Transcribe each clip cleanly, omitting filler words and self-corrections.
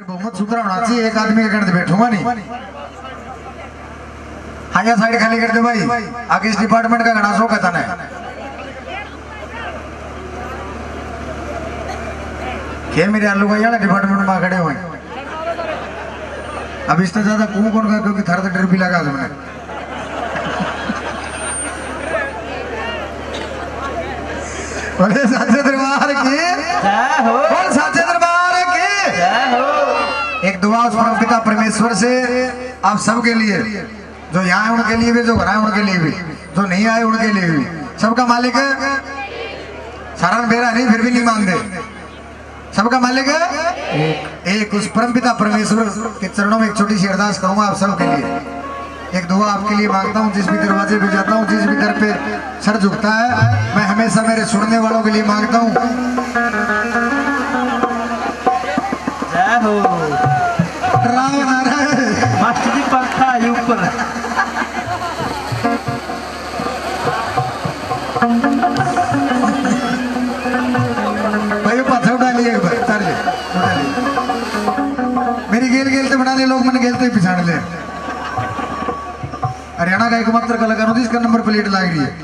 बहुमत सुधरा होना चाहिए, एक आदमी के करते बैठूंगा नहीं। हाँ या साइड खाली कर दे भाई, आगे इस डिपार्टमेंट का घना शो कहता है। क्या मेरे आलू भाई यार डिपार्टमेंट में खड़े हुए अब इससे ज्यादा कौन कौन का, क्योंकि थर डर भी लगा तुमने। बोले साचे दरबार की जय हो, बोल साचे दरबार की जय हो। एक दुआ उस पिता परमेश्वर से आप सबके लिए, जो यहाँ है उनके लिए भी, जो घर आए उनके लिए भी, जो नहीं आए उनके लिए भी, सबका मालिक है। सारा बेरा नहीं फिर भी नहीं मानते, सबका मालिक है एक। उस परम पिता परमेश्वर के चरणों में एक छोटी सी अरदास करूंगा आप सबके लिए। एक दुआ आपके लिए मांगता हूँ, जिस भी दरवाजे पे जाता हूँ, जिस भी दर पे सर झुकता है, मैं हमेशा मेरे सुनने वालों के लिए मांगता हूँ। जय हो। राम नारायण मास्टर जी पंखा ऊपर भाई पाथा उठा लिए एक बार उतार ले, उठा ले। मेरी गेल गेल से बना ले लोग, मैंने गेलते ही पिछाड़ ले। हरियाणा का एकमात्र कलाकार हूँ जिसका नंबर प्लेट लग रही है।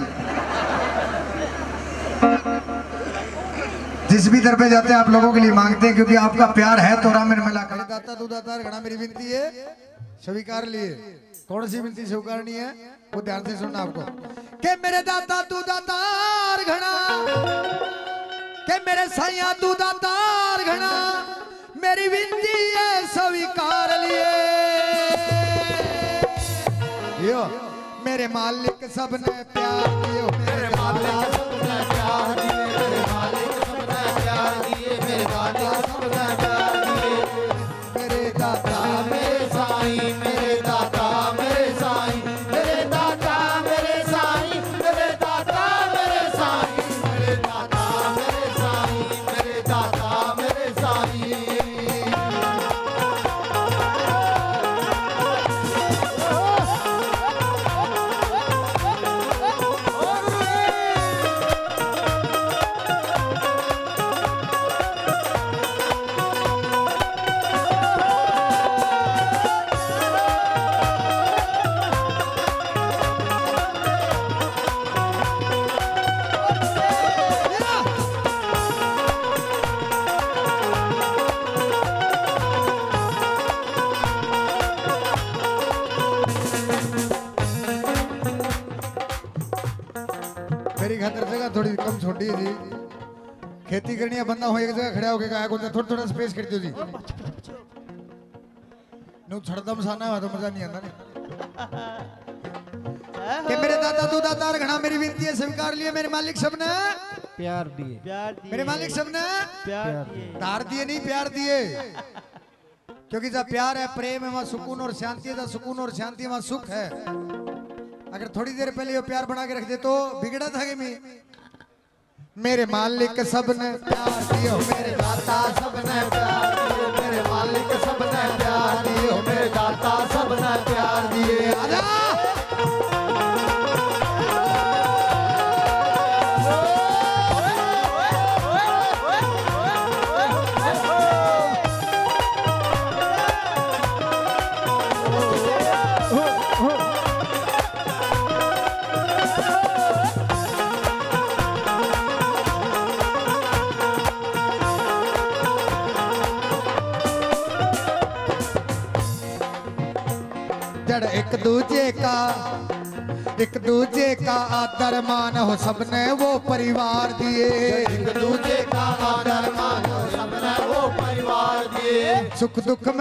जिस भी दर पे जाते हैं आप लोगों के लिए मांगते हैं, क्योंकि आपका प्यार है तो राम मिला कर दाता तू दाता घना मेरी विनती है स्वीकार लिए। कौन सी विनती स्वीकारनी है वो ध्यान से सुनना आपको। के मेरे दाता तू दातार घना, के मेरे साइया तू दातार घना, मेरी विनती है स्वीकार लिए। यो मेरे मालिक सबने प्यार दियो, मेरे मालिक सबने प्यार दिए, मेरे मालिक सबने प्यार दिए, मेरे दादा सबने प्यार दिए, मेरे दादा मेरे साईं, मेरे दादा मेरे साईं, मेरे दादा मेरे साईं, मेरे दादा मेरे साईं, मेरे दादा मेरे साईं, मेरे दादा मेरे साईं। मेरी खातर जगह थोड़ी कम छोटी थी, खेती करनी है, बंदा हो एक जगह खड़ा होके कहा को थोड़ा थोड़ा स्पेस कर दो जी। नो छड़दम साना है तो मजा नहीं आता कि मेरे दादा तू दातार घना मेरी विनती है स्वीकार लिए, मेरे मालिक सबने प्यार दिए, मेरे मालिक सबने प्यार दिए, धार दिए नहीं प्यार दिए। क्योंकि जब प्यार है, प्रेम है, वहाँ सुकून और शांति है, जब सुकून और शांति वहाँ सुख है। अगर थोड़ी देर पहले ये प्यार बना के रख दे तो बिगड़ा था कि मेरे मालिक सबने प्यार दियो, मेरे दाता सबने प्यार दियो, मेरे मालिक सबने प्यार दियो, मेरे दाता सबने प्यार दिए। आजा एक दूजे का आदर मान हो सबने वो परिवार दिए, एक दूजे का आदर मान हो सबने वो परिवार दिए। सुख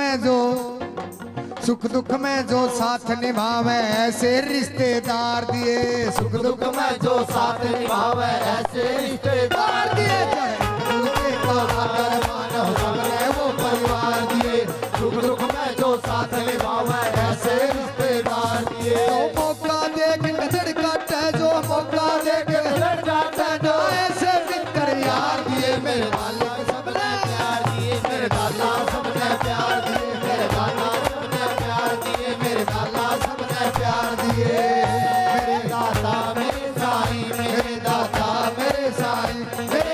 दुख में जो साथ निभावे ऐसे रिश्तेदार दिए, सुख दुख में जो साथ निभावे ऐसे रिश्तेदार दिए। एक दूजे का आदर मान हो सबने वो परिवार दिए, सुख दुख में जो साथ निभावे ऐसे रिश्तेदार दिए। तो मौका देख नजर काटे, जो मौका देख नजर काटे, जो ऐसे मित्र यार दिए, मेरे मालिक सबने प्यार दिए, मेरे दादा सबने प्यार दिए, मेरे दादा सबने प्यार दिए, मेरे दादा सबने प्यार दिए, मेरे दादा मेरे साईं, मेरे दादा मेरे साईं, मेरे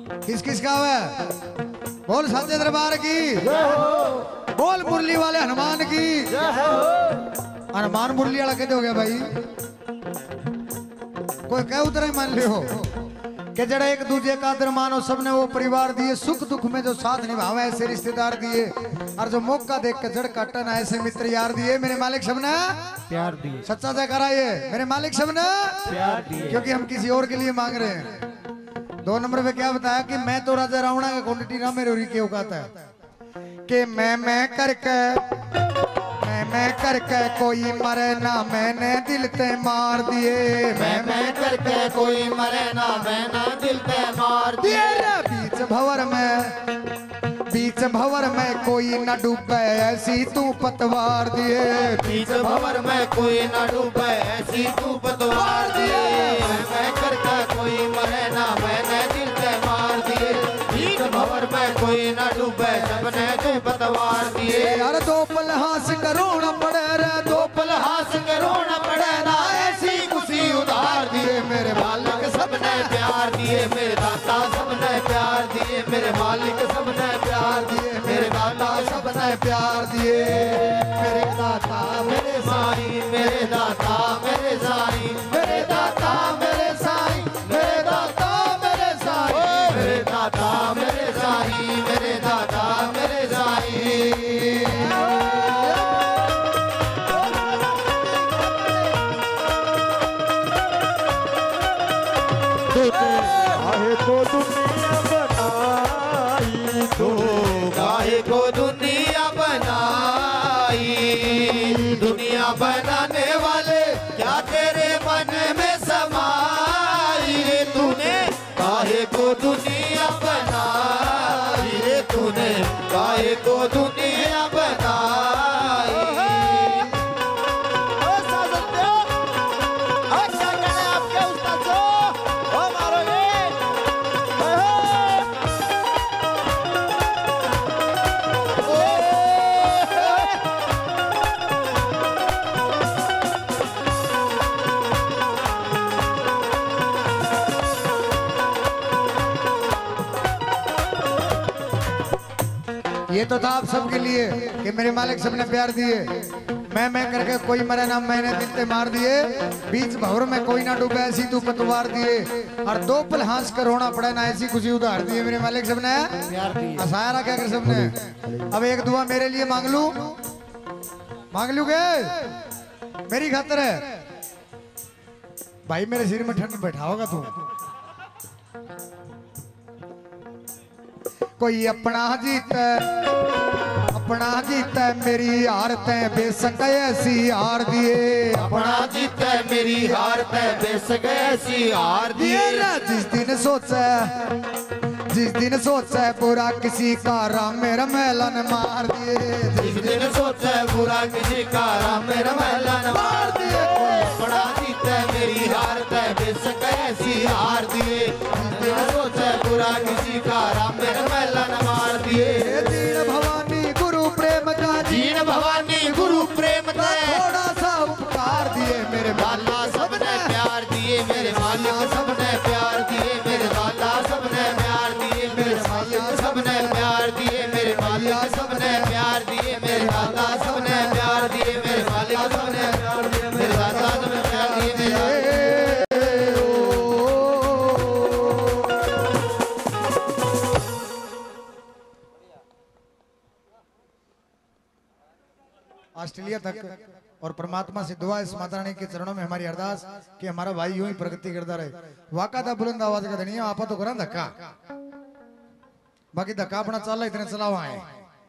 किस किस का है? बोल सच्चे दरबार की, बोल मुरली वाले हनुमान की। हनुमान मुरली वाला कहते हो गया भाई, कोई कह उतरा ही मान लियो कि जड़ा एक दूजे का आदर मानो, सबने वो परिवार दिए, सुख दुख में जो साथ निभावे ऐसे रिश्तेदार दिए, और जो मौका देख के जड़ काटन ऐसे मित्र यार दिए। मेरे मालिक सबने प्यार दिए, सच्चा जयकारा ये मेरे मालिक सबने प्यार दिए, क्योंकि हम किसी और के लिए मांग रहे हैं। 2 नंबर पे क्या बताया कि मैं तो राजा रावणा का क्वांटिटी ना मेरे उरी के उगाता है कि मैं करके कोई मरे ना, मैंने दिल ते मार दिए। मैं करके कोई मरे ना, मैंने दिल पे मार दिए। बीच भंवर में कोई न डूबे ऐसी तू पतवार दिए। बीच भंवर में कोई न डूबे ऐसी तू पतवार दिए। मैं करके कोई मरे ना, मैंने दिल पे मार दिए। बीच भंवर में कोई न डूबे सबने तू पतवार दिए। यार 2 पल हास करो न पड़े रे, 2 पल हास करो न पड़े ना, ऐसी खुशी उधार दिए। मेरे मालिक सबने प्यार दिए, मेरे दाता सबने प्यार दिए। मेरे मालिक सबने प्यार दिए, मेरे दाता सबने प्यार दिए। मेरे दाता मेरे साईं, मेरे दाता मेरे साईं, मेरे दाता मेरे साईं, मेरे दाता मेरे साईं, मेरे दाता मेरे साईं, मेरे दाता मेरे साईं। काहे को दुनिया बनाई, तो काहे को दुनिया बनाई। दुनिया बनाने वाले क्या तेरे मन में समाई रे तूने। काहे को दुनिया बनाई रे तूने, काहे को दुनिया बनाई। आपके उस्ताद जो ओ मारोगे। ये तो था आप सबके लिए कि मेरे मालिक सबने प्यार दिए। मैं करके कोई मरे ना, मैंने दिल ते मार दिए। बीच भंवर में कोई ना डूबे ऐसी तू पतवार दिए। और 2 पल हंस कर रोना पड़े ना, ऐसी खुशी उधार दिए। मेरे मालिक सबने प्यार दिए। हंसाया क्या कर सबने। अब एक दुआ मेरे लिए मांग लू गे मेरी खातिर है भाई। मेरे सिर में ठंड बैठाओगा तू। कोई अपना जीता मेरी हार तय बेसक ऐसी हार दिए। अपना जीता मेरी हार तय बेसक ऐसी हार दिए। जिस दिन सोचा बुरा किसी का राम मेरा मेलन मार दिए। जिस दिन सोचा बुरा किसी का राम मेरा मेलन मार दिए। कोई अपना जीता मेरी हार तय बेसक ऐसी हार दिए। जिस दिन सोचा बुरा किसी का राम मेरा मेलन मार दिए। दीन भवानी गुरु प्रेम का, दीन भवानी गुरु प्रेम का थोड़ा सा उपकार दिए। मेरे माला सबने प्यार दिए, मेरे मालिक सबने प्यार दिए। मेरे दाता सबने प्यार दिए, मेरे मालिक सबने प्यार दिए। मेरे मालिक सबने प्यार दिए, मेरे दाता सबने प्यार दिए। मेरे मालिक सबने प्यार दिए, मेरे दाता सबने प्यार दिए। ऑस्ट्रेलिया तक और परमात्मा से दुआ इस माता रानी के चरणों में हमारी अरदास कि हमारा भाई यूं ही प्रगति करता रहे। वाका था बुलंद आवाज का धनिया आपा तो करा धक्का, बाकी धक्का अपना चला इतने चलावा है।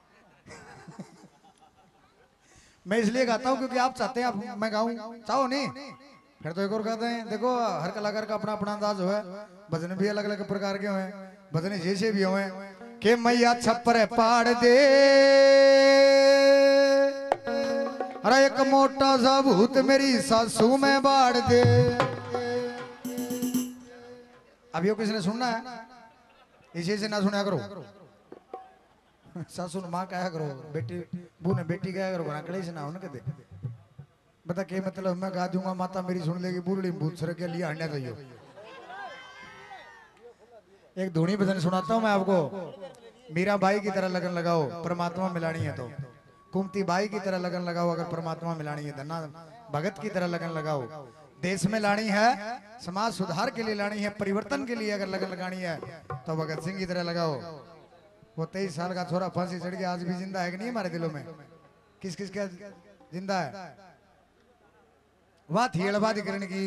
मैं इसलिए गाता हूं क्योंकि आप चाहते हैं आप मैं गाऊं, चाहो नहीं फिर तो एक और गाते हैं। देखो हर कलाकार का अपना अपना अंदाज है। भजन भी अलग अलग प्रकार के हुए, भजन जैसे भी हुए कि मैया छप्पर पाड़ दे। अरे एक मोटा सा भूत मेरी सासू में बाढ़ दे। अब यो किसी ने सुनना है, इसी से ना सुना करो। सासू ने माँ कहा करो, बेटी बू ने बेटी कहा करो, कड़े से ना हो ना कहते। बता के मतलब मैं गा दूंगा माता मेरी सुन लेगी, बूढ़ी भूत सर के लिए हंडा तो एक धुनी भजन सुनाता हूं मैं आपको। मीरा बाई की तरह लगन लगाओ, परमात्मा मिलानी है तो। कुमती बाई की तरह लगन लगाओ, अगर परमात्मा मिलानी है। धन्ना भगत की तरह लगन लगाओ, देश में लानी है, समाज सुधार के लिए लानी है, परिवर्तन के लिए अगर लगन लगानी है तो भगत सिंह की तरह लगाओ। वो 23 साल का छोरा फांसी चढ़ के आज भी जिंदा है कि नहीं हमारे दिलों में? किस किस का जिंदा है? वह थी अड़बादीकरण की,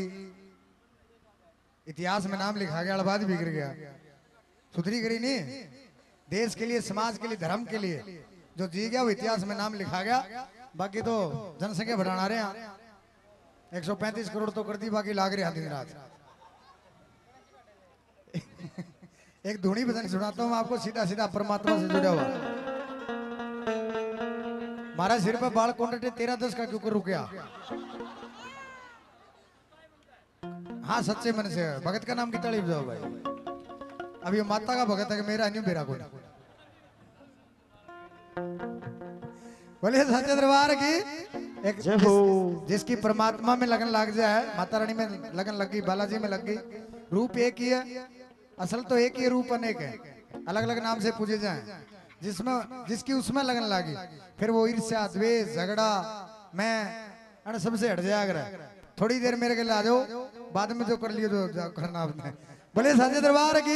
इतिहास में नाम लिखा गया, अड़बादी बिगड़ गया, सुधरी करी नहीं। देश के लिए, समाज के लिए, धर्म के लिए जो जी गया वो इतिहास में नाम लिखा गया। बाकी तो जनसंख्या बढ़ाना रहे हैं, 135 करोड़ तो कर दी, बाकी लाग रहे हैं दिन रात। एक धुनी भजन सुनाता हूं आपको, सीधा सीधा परमात्मा से जुड़ा हुआ। मारा सिर पे बाल कोंडटे 13-10 का क्यों रुक गया? हाँ सच्चे मन से। भगत का नाम की ताली बजाओ भाई। अब ये माता का भगत है कि मेरा नहीं, मेरा कोई। बोलिए सच्चे दरबार की। एक जिसकी परमात्मा में लगन लग जाए, माता रानी में लगन लग गई, बालाजी में लग गई, रूप एक ही है, असल तो एक ही, रूप अनेक है, अलग अलग नाम से पूजे जाए। जिसमें जिसकी उसमें लगन लगी, फिर वो ईर्ष्या, द्वेष, झगड़ा मैं सबसे हट जाया अगर थोड़ी देर मेरे के लिए आ जाओ, बाद में जो कर लियो जो करना आपने। बोले साजे दरबार की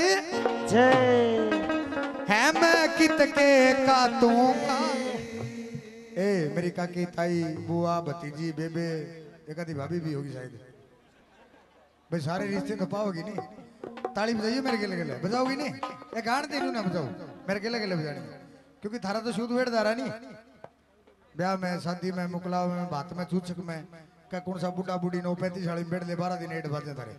जय। है मैं कित के का तू का, ए मेरी काकी, ताई, बुआ, भतीजी, बेबे, एक आधी भाभी भी होगी शायद भाई, सारे रिश्ते तो पाओगी नहीं। ताली बजाइए मेरे के लिए, बजाओगी नहीं? एक गान दे ना बजाओ मेरे के लिए बजानी, क्योंकि थारा तो शुद्ध वेट दारा नहीं। ब्याह में, शादी में, मुकलाव में, बात में, चूचक में, क्या कौन सा बुढ़ा बुढ़ी 9-35 साल में बैठ ले 12 दिन 8 बाजे थारे।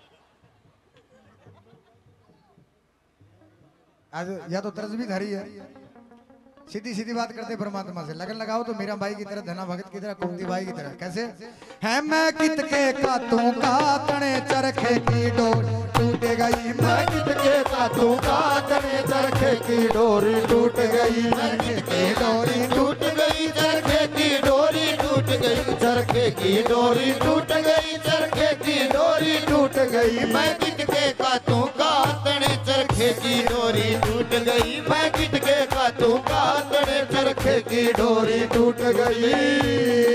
आज या तो तरस भी धारी है, सीधी सीधी बात करते परमात्मा से। लगन लगाओ तो मीरा बाई की तरह, धना भगत की तरह, कुंती बाई की तरह। कैसे? है मैं कित के का तू का, तने चरखे की डोर टूट गई, मैं कित के का तू का, तने चरखे की डोरी टूट गई, मैं कित के डोरी टूट गई, चरखे की डोरी टूट गई, चरखे की डोरी टूट गई, चरखे की डोरी टूट गई, मैं कित के का तू का, तने चरखे की डोरी टूट गई, मैं कित के का तू का, तने चरखे की डोरी टूट गई।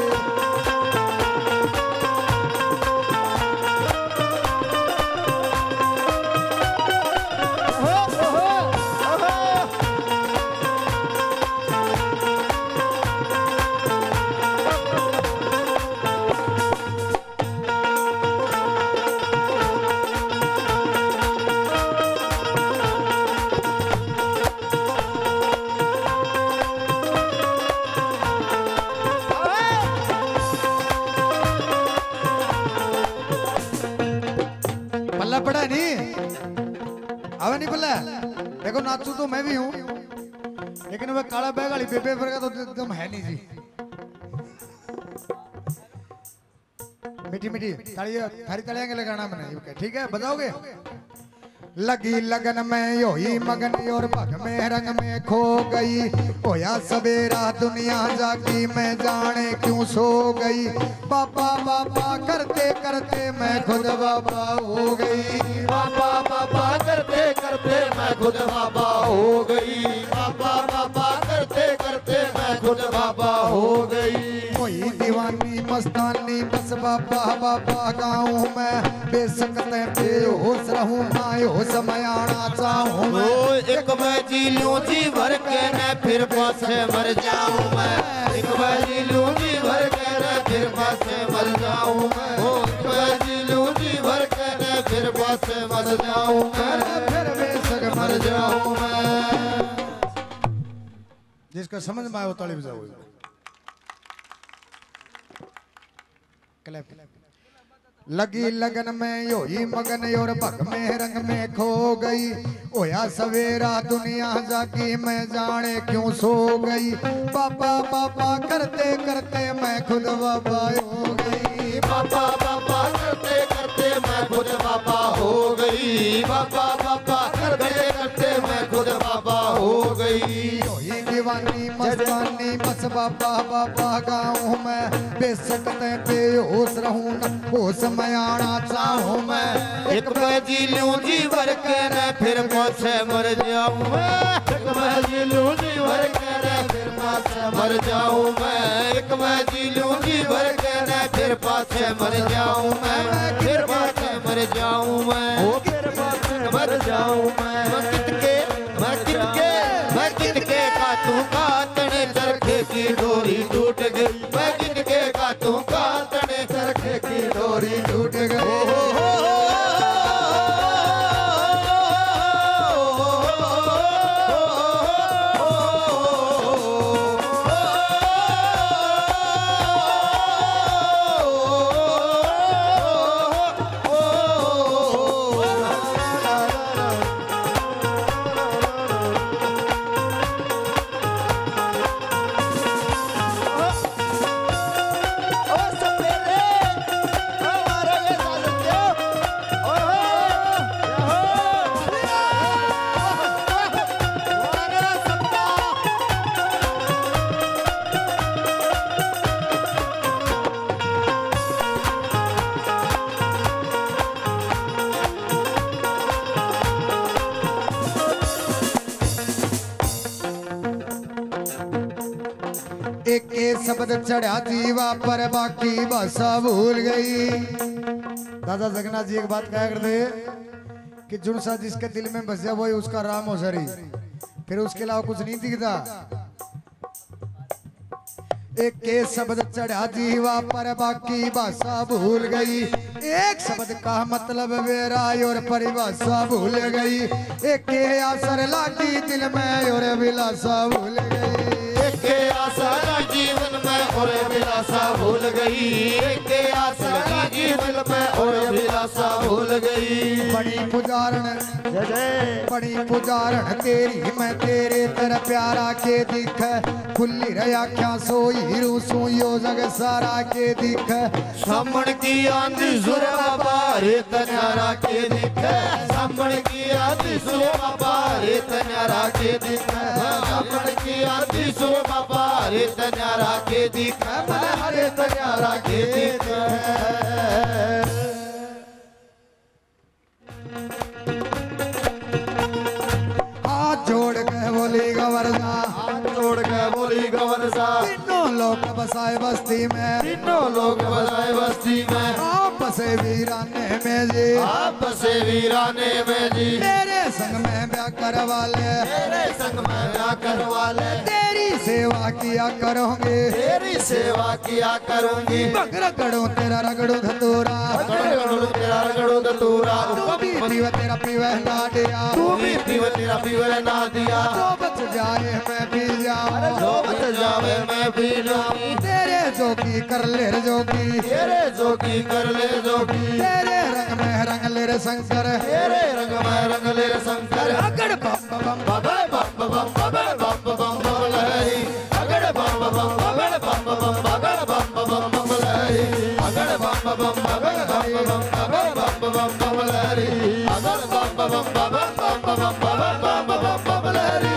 पड़ा नहीं आवे नहीं पल्ला। देखो नाचू तो मैं भी हूँ, लेकिन वह काला बैग वाली बेबे पर का तो एकदम है नहीं जी। मीठी मीठी तालियां, थारी तालियां के लगाना मैंने, ठीक है बजाओगे? लगी लगन में यो ही मगन और भग में रंग में खो गई, होया सवेरा दुनिया जागी, मैं जाने क्यों सो गई, पापा पापा करते करते मैं खुद बाबा हो गई, पापा पापा करते करते मैं खुद बाबा हो गई, पापा पापा करते करते मैं खुद बाबा हो गई। कोई दीवानी मस्तानी बस बाबा बाबा गाऊं मैं, बेसकते बेहोश रहूं ना हो समय आना चाहूं मैं, एक मैं जी लूं जी भर के न फिर बस मर जाऊं मैं, एक मैं जी लूं जी भर के न फिर बस मर जाऊं मैं, एक मैं जी लूं जी भर के न फिर बस मर जाऊं मैं, फिर बेशक मर जाऊं मैं। जिसका समझ में आए वो ताली बजाओ। लगी लगन में यो ही मगन और भग में रंग में खो गई, होया सवेरा दुनिया जागी, मैं जाने क्यों सो गई, पापा पापा करते करते मैं खुद बाबा हो गई, पापा पापा करते करते मैं खुद बाबा हो गई, पापा पापा करते करते मैं खुद बाबा हो गई। यो ही दीवानी मस्तानी बस बाबा बाबा गाऊं मैं, बेसकते बेहोश रहूं न होश में आना चाहूं मैं। एक मैं जी लूं जी भर के न फिर पाछे मर जाऊं मैं। एक मैं जी लूं जी भर के न फिर पाछे मर जाऊं मैं। एक मैं जी लूं जी भर के न फिर पाछे मर जाऊं मैं। फिर पाछे मर जाऊं मैं। ओ फिर पाछे मर जाऊं मैं। मैं कितके का तू का तने चरखे की डोरी टूट गई। मैं कितके का तू का तने चरखे की डोरी टूट गई। एक शब्द चढ़ा जीवा पर बाकी भाषा भूल गई। दादा जगन्नाथ जी एक बात कहा करते कि जुड़ सा जिसके दिल में बस जाए वही उसका राम हो सरी, फिर उसके अलावा कुछ नहीं दिखता। एक शब्द चढ़ा जीवा पर बाकी भाषा भूल गई। एक शब्द का मतलब मेरा और परिभाषा भूल गई। एक आसर लागी दिल में और अभिलाषा भूल गई। के आशा जीवन में और अभिलाषा भूल गई। के आशा जीवन में और अभिलाषा भूल गई। बड़ी पुजारण बड़ी पुजारण तेरी मैं तेरे तर प्यारा के दिख। खुली रया क्या सोई रूसू यो जग सारा के दिख। सामण की आंधी सुरमा बारे तन्यारा के दिख। सामण की आंधी सुरमा बारे तन्यारा के दिख। सामण की आंधी सुरमा बारे तन्यारा के दिख। हरे तन्यारा के दिख। हाथ जोड़ के बोली गवर्जा, हाथ जोड़ के बोली गवर्जा। तीनों लोग बसाए बस्ती में, तीनों लोग बसाए बस्ती में। आप बसे वीराने में जी, आप बसे वीराने में जी। मेरे संग में ब्याह करवा ले, मेरे संग में ब्याह करवा ले। तेरी सेवा किया करोगे, तेरी सेवा किया करूंगी। रगड़ो तेरा रगड़ो धतूरा, रगड़ो तेरा रगड़ो धतूरा। तू भी पीवे तेरा पीवे ना दिया, तू भी पीवे तेरा पीवे ना दिया। जो बच जाए मैं पी जाऊं, जो बच जावे मैं पी जाऊं। तेरे जोगी कर ले रे जोगी, तेरे जोगी कर ले जोगी। तेरे रंग में रंग ले रे शंकर, तेरे रंग में रंग ले रे शंकर। अगड़ बम बम बगड़ बम बम बगड़ बम बम बम लहरी। अगड़ बम बम बगड़ बम बम बगड़ बम बम बम लहरी। अगड़ बम बम बगड़ बम बम बगड़ बम बम बम लहरी। अगड़ बम बम बगड़ बम बम बगड़ बम बम बम लहरी।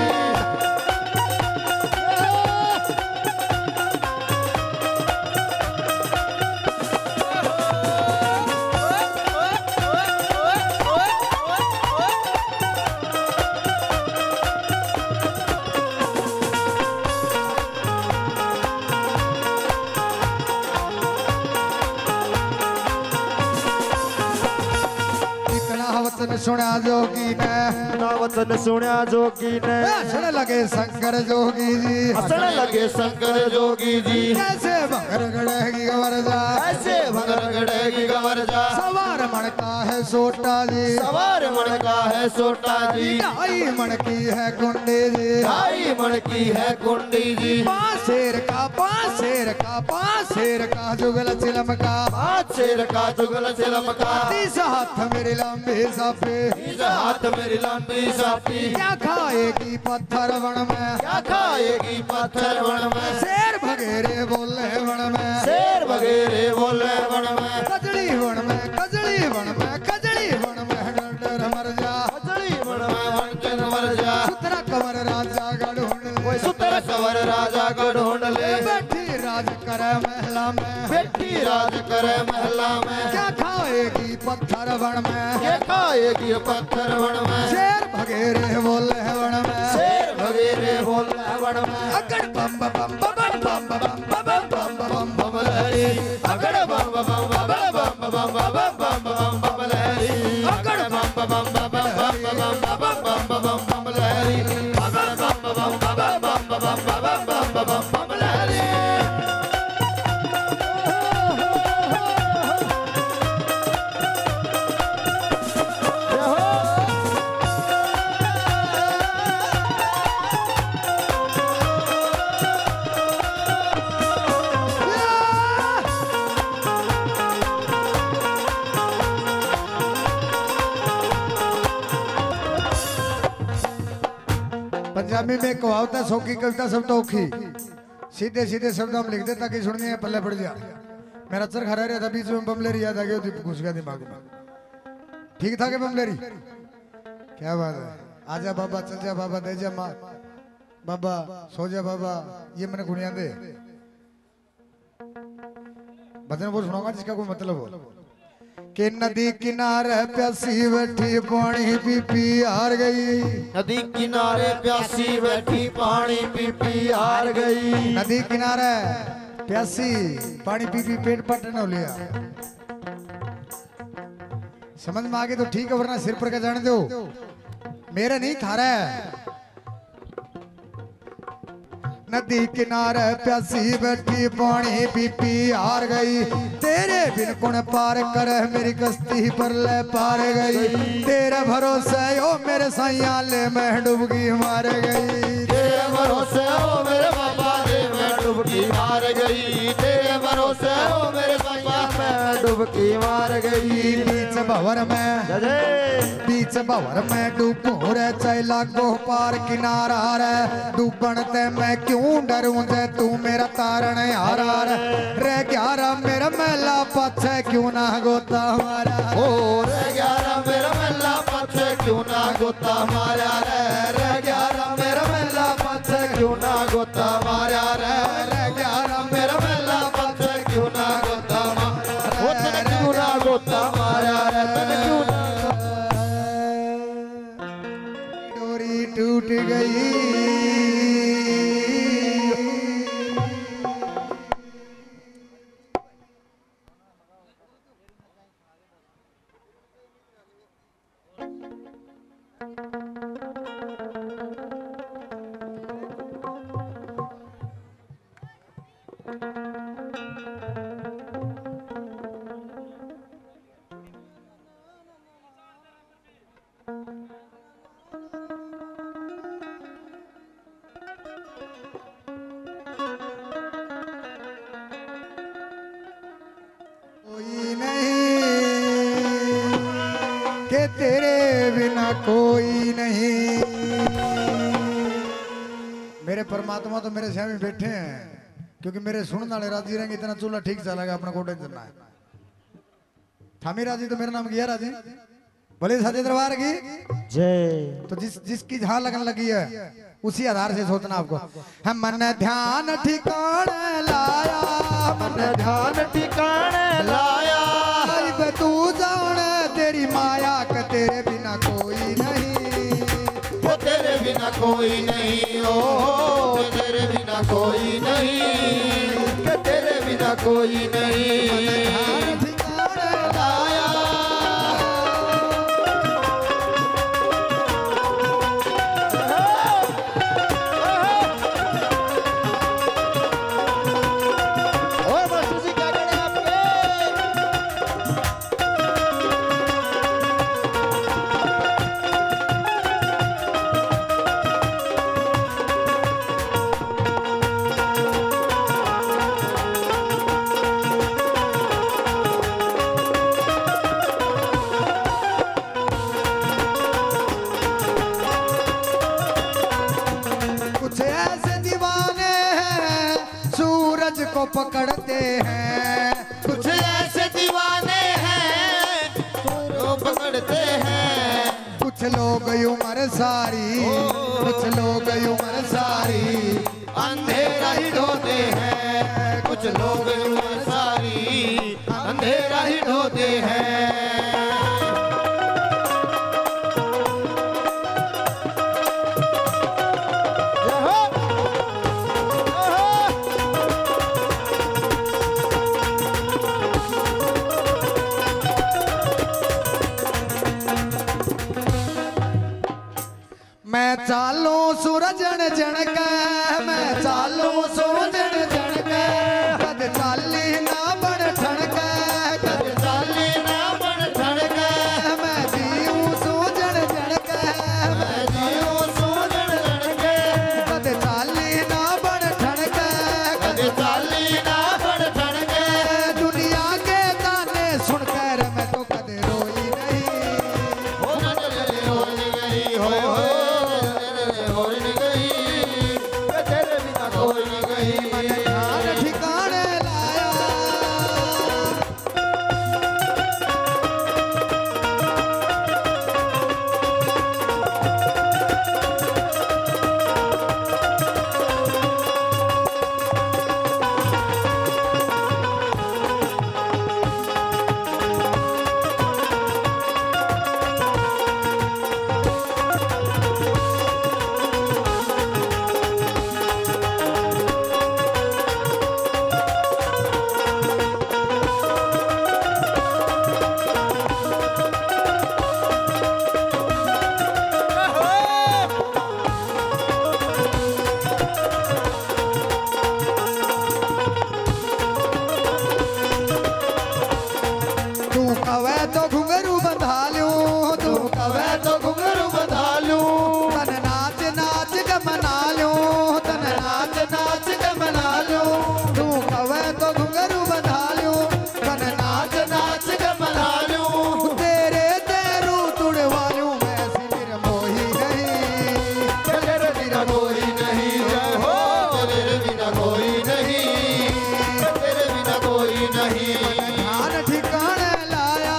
वचन सुना जोगी ने, वचन सुना जोगी ने। हंसने लगे शंकर जोगी जी, हंसने लगे शंकर जोगी जी। कैसे भंगर गड़ेगी गवर्जा, कैसे भंगर गड़ेगी गवर्जा। सवार मन का है सोटा जी, सवार मन का है सोटा जी। ढाई मन की है कुंडी जी, ढाई मन की है कुंडी जी। पांच शेर का पांच शेर का पांच शेर का जुगल चिलम का, पांच शेर का जुगल चिलम का। तीस हाथ मेरी लंबी साफी, तीस हाथ मेरी लंबी साफी। क्या खाएगी पत्थर वन में, क्या खाएगी पत्थर वन में। शेर भगेरे बोले वन में, शेर वगैरे बोले वन में। कजड़ी वन में कजड़ी वन में कजड़ी वन में डर डर मर जा, कजड़ी वन में वंचन मर जा। सुतरा कमर राजा का ढूंढ ले, सुतर सवर राजा को ढूंढ ले। राज करे महला में। क्या खाएगी पत्थर वन में, क्या खाएगी पत्थर वन में। शेर भगेरे बोले वन में, शेर भगेरे बोले वन में। अगड़ बम बम बम बम बम बम बम बम बम लहरी, अगड़ बम बम बम बम बम बम बम बम लहरी, अगड़ बम बम बम बम बम बम लहरी, अगड़ बम बम बम बम लहरी। पंजाबी में कहावत है, 100 की कविता सब तो औखी। सीधे सीधे शब्द हम लिख दे ताकि सुनने में पल्ले पड़ जाए। मेरा चर खा रहा था, बीच में बमलेरी याद आ गई, घुस गया दिमाग में। ठीक था कि बमलेरी? क्या बात है। आजा बाबा, चल जा बाबा, दे जा माँ बाबा, सो जा बाबा, ये मैंने गुनिया दे। भजन वो सुनाऊंगा जिसका कोई मतलब हो। कि नदी किनारे प्यासी बैठी पानी पी पी हार गई। नदी किनारे प्यासी बैठी पानी पी पी हार गई। नदी किनारे प्यासी पानी पी पी पेट पटने हो लिया। समझ में आ गई तो ठीक है, वरना सिर पर का जाने दो, मेरे नहीं थारा है। नदी किनारे प्यासी बैठी पानी पी पी हार गई। तेरे बिन कौन पार करे मेरी कश्ती पर ले पार गई। तेरे भरोसे ओ मेरे सैया ले मैं डुबकी मार गई। तेरे भरोसे ओ मेरे बाबा ले मैं डुबकी मार गई। तेरे भरोसे ओ मेरे बाबा मैं डुबकी मार गई। बीच भंवर में डूबूं रे, चाहे लागो पार किनारा रे। डूबन ते मैं क्यों डरूं जे तू मेरा तारण हारा रे। रे ग्यारह मेरा मेला पाछे क्यों ना गोता हमारा। ओ रे ग्यारह मेरा मेला पाछे क्यों ना गोता मारा रे। रे ग्यारह मेरा मेला पाछे क्यों ना गोता मारा रे। रे ग्यारह मेरा मेला पाछे क्यों ना गोता मारा रे। ओ तने क्यों ना गोता मारा रे। तने क्यों ना डोरी टूट गई। कोई नहीं के तेरे बिना कोई नहीं। मेरे परमात्मा तो मेरे सामने बैठे हैं, क्योंकि मेरे सुनने वाले राजी रहेंगे। इतना चूल्हा ठीक चलेगा, अपना कोटे चलना है। थामी राजी तो मेरा नाम किया राजी। बोले सच्चे दरबार की जय। तो जिसकी जहां लगन लगी है उसी आधार से सोचना आपको। हम मन ध्यान ठिकाने लाया, मन ध्यान ठिकाने लाया। तू जाने तेरी माया के तेरे बिना कोई नहीं। वो तेरे बिना कोई नहीं। ओ तेरे बिना कोई नहीं। के तेरे बिना कोई नहीं। ठिकाने लाया। को पकड़ते हैं। कुछ ऐसे दीवाने हैं जो पकड़ते हैं। कुछ लोग उम्र सारी, कुछ लोग उम्र सारी अंधेरा ही ढोते हैं। कुछ लोग उम्र सारी मैं चालू सूरजन जनक मैं चालू सूरजन जनक कद चाली ना बन ठणक कद चाली ना बन ठणक मैं जीऊं सूरजन जनक मैं जीऊं सूरजन जनक कद चाली ना बन ठणक कद चाली ना बन ठणक दुनिया के गाने सुनकर मैं तो कदे रोई नहीं हो नजर रोई गई हो रोई गई तेरे बिना कोई नहीं गई मन ध्यान ठिकाने लाया तू कवे तो घुंघरू बंधा लूं तू कवे तो घुंघरू बंधा लूं तन नाच नाच के मना लूं तन नाच नाच के मना लूं तू कवे तो घुंघरू बंधा लूं तन नाच नाच के मना लूं तेरे तेरू तुड़वा लूं मैं ऐसी निर्मोही नहीं तेरे बिना कोई नहीं हो तेरे बिना कोई नहीं तेरे बिना कोई नहीं ध्यान ठिकाने लाया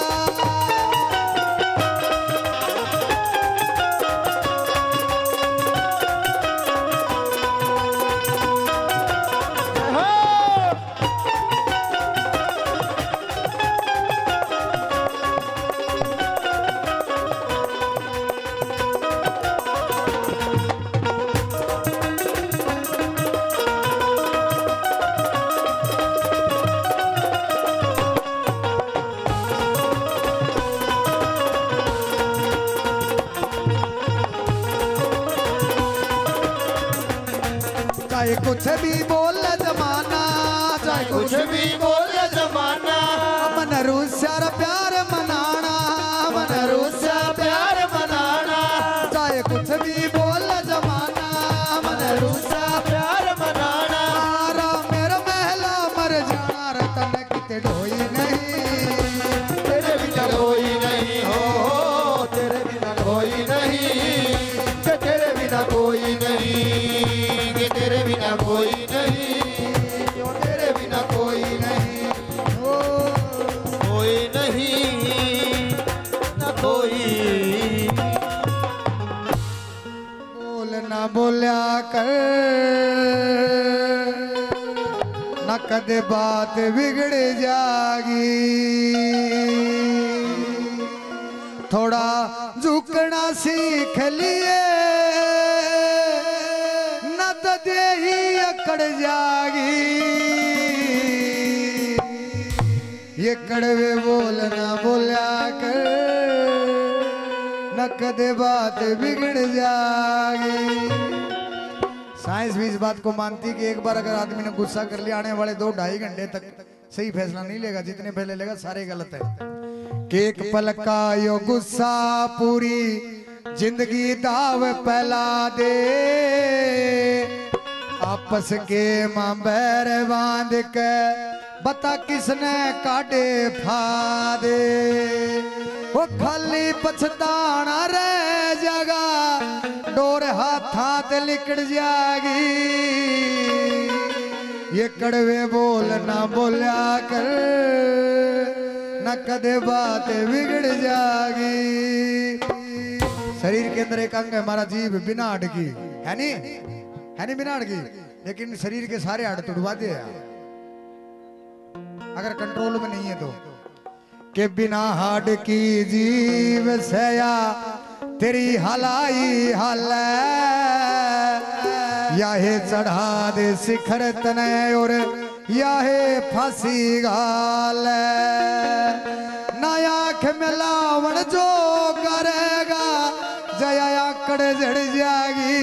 चाहे कुछ भी बोल जमाना चाहे कुछ भी बोल जमाना मन रूसिया प्यार मनाना मन रूसा प्यार मनाना चाहे कुछ भी बोल जमाना मन रूसा प्यार मनाना मारा मेरा महला मर जाना रतन किते ढोई नहीं तेरे बिना कोई नहीं हो तेरे बिना कोई नहीं तेरे बिना कोई नहीं तेरे बिना कोई नहीं तेरे बिना कोई नहीं ओ कोई नहीं न कोई बोल ना बोल्या कर न कदे बात बिगड़ जागी थोड़ा झुकना सीख लिए न तो दे ही अकड़ जागी ये कड़वे बोल ना बोल्या कर न कदे बात बिगड़ जागी साइंस भी इस बात को मानती कि एक बार अगर आदमी ने गुस्सा कर लिया आने वाले 2-2.5 घंटे तक सही फैसला नहीं लेगा जितने पहले लेगा सारे गलत है कि एक पल का यो गुस्सा पूरी जिंदगी दाव पहला दे आपस के मां बैर बांध के बता किसने काटे फादे वो खाली पछताना रह जागा डोर हाथ लिकड़ जागी ये कड़वे बोल ना बोल्या कर न कदे बात बिगड़ जागी शरीर के अंदर एक अंग है हमारा जीभ बिना हड की है नहीं बिना हड की लेकिन शरीर के सारे हड तुड़वा दे अगर कंट्रोल में नहीं है तो के बिना हाड की जीव सया तेरी हलाई हाल याहे चढ़ा दे शिखर तने और याहे फांसी गाल नया आँख में लावण जो करेगा जया आकड़ जड़ जागी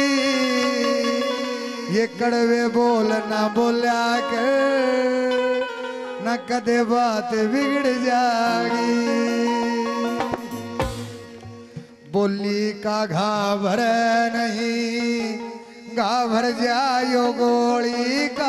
ये कड़वे बोल ना बोल्या कर न कदे बात बिगड़ जागी बोली का घावर नहीं घावर जायो गोली का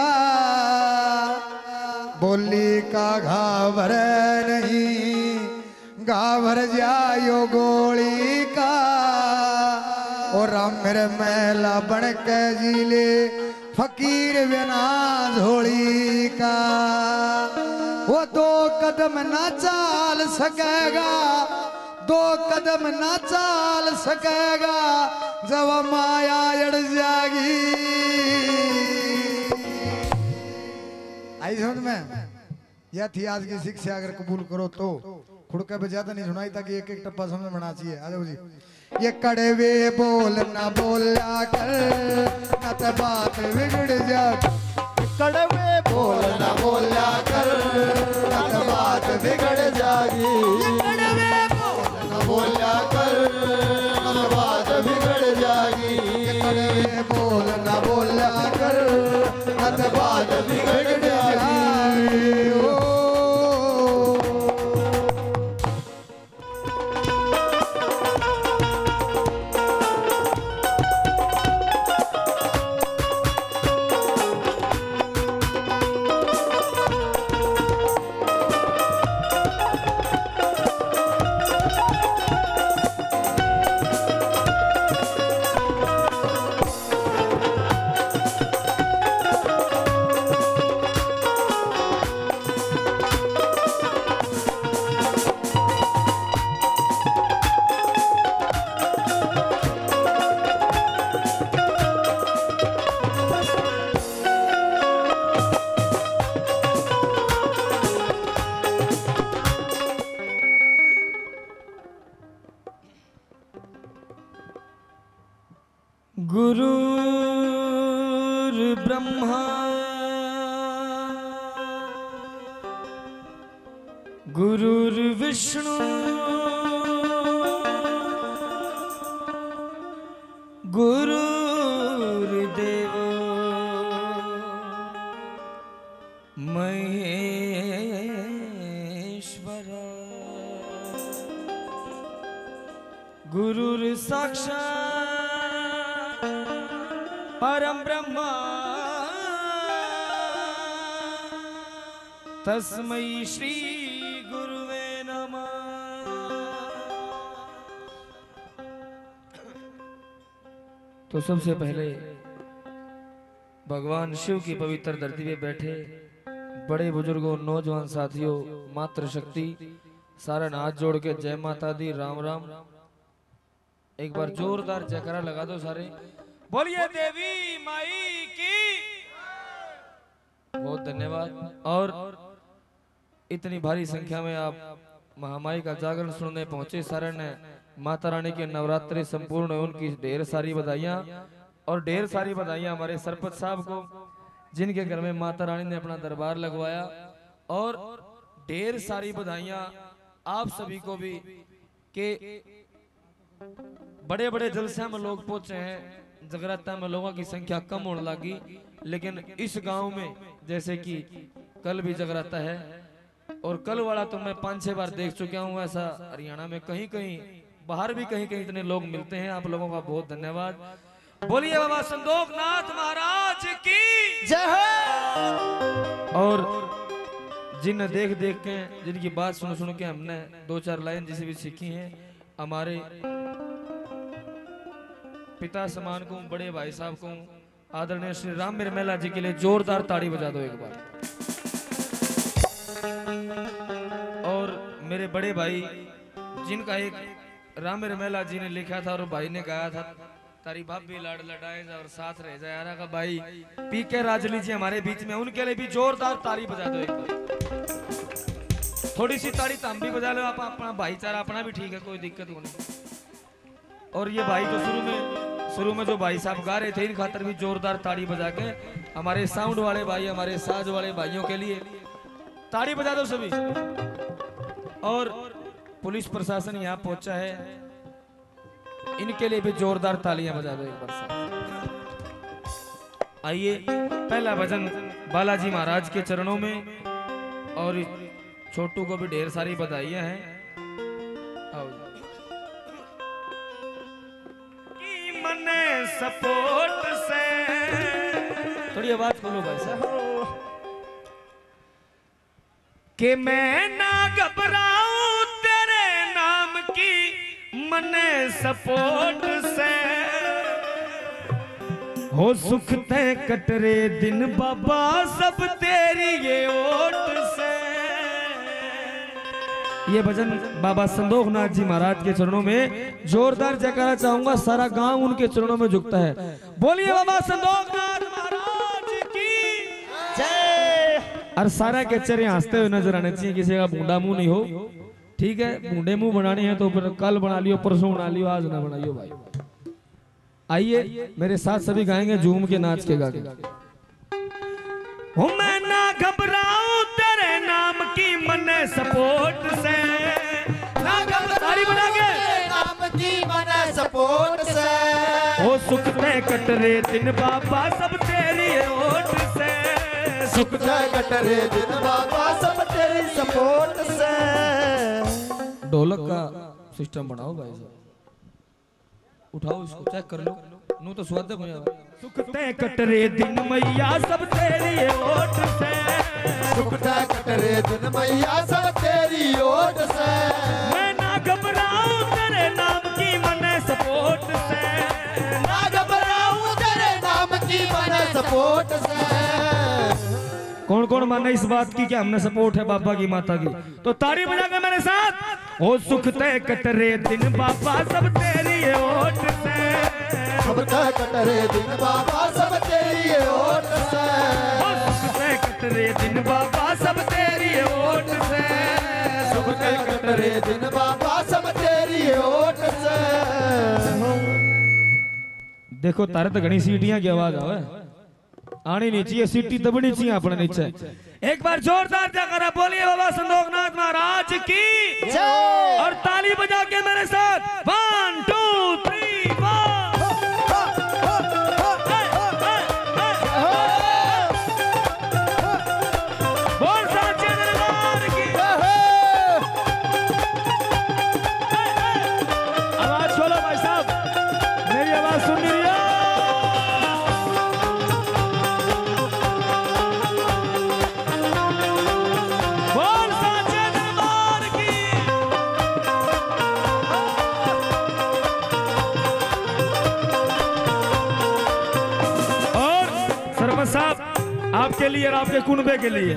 बोली का घावर नहीं घावर जायो गोली का और मेरे मैला बन के जिले फकीर बिना झोली का वो दो कदम ना चाल सकेगा दो कदम ना चाल सकेगा जब माया अड़ जागी आई समझ में यह थी आज की शिक्षा अगर कबूल करो तो खुड़का पे ज्यादा नहीं सुनाई ताकि एक एक टप्पा समझ में आना चाहिए आ जाओ जी ये कड़वे बोल ना बोला कर न तो बात बिगड़ जा कड़वे बोल ना बोला कर न तो बात बिगड़ जागी कड़वे बोल ना बोला कर न तो बात बिगड़ जागी कड़वे बोल ना बोला कर न तो बात बिगड़ जागी ओ गुरुर् ब्रह्मा गुरुर्विष्णु गुरुर्देवो महेश्वर गुरुर्साक्षात् परम ब्रह्मा तस्मै श्री गुरुवे नमः। तो सबसे पहले भगवान शिव की पवित्र धरती पे बैठे बड़े बुजुर्गों, नौजवान साथियों, मातृशक्ति सारा हाथ जोड़ के जय माता दी, राम राम। एक बार जोरदार जयकारा लगा दो सारे, बोलिए देवी माई की। बहुत धन्यवाद। और इतनी भारी संख्या में आप महामाई का जागरण सुनने पहुंचे, सारे ने माता रानी के नवरात्रि संपूर्ण उनकी ढेर सारी बधाइयां। और ढेर सारी बधाइयां हमारे सरपंच साहब को, जिनके घर में माता रानी ने अपना दरबार लगवाया। और ढेर सारी बधाइयां आप सभी को भी के बड़े बड़े जलसे में लोग पहुंचे हैं, जगराता में लोगों की संख्या कम होने लगी, लेकिन इस गांव में जैसे कि कल भी जगराता है, और कल वाला तो मैं 5-6 बार देख चुका हूं। ऐसा हरियाणा में कहीं कहीं, बाहर भी कहीं कहीं इतने लोग मिलते हैं। आप लोगों का बहुत धन्यवाद। बोलिए बाबा संतोखनाथ महाराज की जय हो। और जिन देख देख के, जिनकी बात सुन सुन के हमने 2-4 लाइन जिसे भी सीखी हैं, हमारे पिता समान को, बड़े भाई साहब को, आदरणीय श्री राम मिर्मेला जी के लिए जोरदार ताड़ी बजा दो एक बार। और मेरे बड़े भाई, जिनका एक राम मिर्मेला जी ने लिखा था और भाई ने गाया था, तारी भाभी लाड लड़ाए जा और साथ रह जाए यारा का भाई पीके राजली जी हमारे बीच में, उनके लिए भी जोरदार ताड़ी बजा दो एक बार। थोड़ी सी ताड़ी तो हम भी बजा लो, आप अपना भाईचारा अपना भी ठीक है, कोई दिक्कत नहीं। और ये भाई जो शुरू में जो भाई साहब गा रहे थे, इन खातर भी जोरदार ताड़ी बजा के हमारे साउंड वाले भाई, हमारे साज वाले भाइयों के लिए ताड़ी बजा दो सभी। और पुलिस प्रशासन यहाँ पहुंचा है, इनके लिए भी जोरदार तालियां बजा दो एक बार से। आइए पहला भजन बालाजी महाराज के चरणों में, और छोटू को भी ढेर सारी बधाइयां हैं। आओ कि मने सपोर्ट से, थोड़ी आवाज खोलो भाई साहब, कि मैं ना घबराऊं तेरे नाम की मने सपोर्ट से, हो सुख ते कटरे दिन बाबा सब तेरी ये ओट से। ये भजन बाबा संदोखनाथ जी महाराज के चरणों में जोरदार जयकारा चाहूंगा, सारा गांव उनके चरणों में झुकता है। बोलिए बाबा संदोखनाथ महाराज की जय। और सारा के चेहरे हंसते हुए नजर आने चाहिए, किसी का बूढ़ा मुंह नहीं हो, ठीक है? बूढ़े मुंह बनाने हैं तो फिर कल बना लियो, परसों बना लियो, आज ना बनाइयो भाई। आइए मेरे साथ सभी गाएंगे झूम के नाच के गा के। मैं ना घबराऊं तेरे नाम की मने सपोर्ट से, ना घबराऊं तेरे नाम की मने सपोर्ट से, हो सुख ते कटरे दिन बाबा सब तेरी ओट से, सुख ते कटरे दिन बाबा सब तेरी सपोर्ट से। ढोलक का सिस्टम बनाओ भाई साहब, उठाओ इसको, चेक कर लो, नू तो स्वाद है भैया। सुख ते कटरे दिन मैया सब तेरी ओट से, सुख ते कटरे दिन मैया सब तेरी ओट से, मैं ना घबराऊं तेरे नाम की मने सपोर्ट से, ना घबराऊं तेरे नाम की मने सपोर्ट से। कौन कौन माने इस बात की कि हमने सपोर्ट है बाबा की माता की, तो ताड़ी बजा के मेरे साथ। ओ सुख ते कटरे दिन बाबा सब तेरी ओट से, सब ते कटरे दिन बाबा सब तेरी ओट से, ओ सुख ते कटरे दिन बाबा सब तेरी ओट से, सुख ते कटरे दिन बाबा सब तेरी ओट से। देखो तारे तो घनी सीटियां की आवाज आवे, आनी नहीं चाहिए, सीटी दबनी चाहिए अपने नीचे। एक बार जोरदार जयकारा बोलिए बाबा संदोखनाथ महाराज की जय, और ताली बजा के मेरे साथ 1 2 3 4। बोल साचे दरबार की। आवाज खोलो भाई साहब, मेरी आवाज सुन रही है? साहब आपके लिए और आपके कुनबे के लिए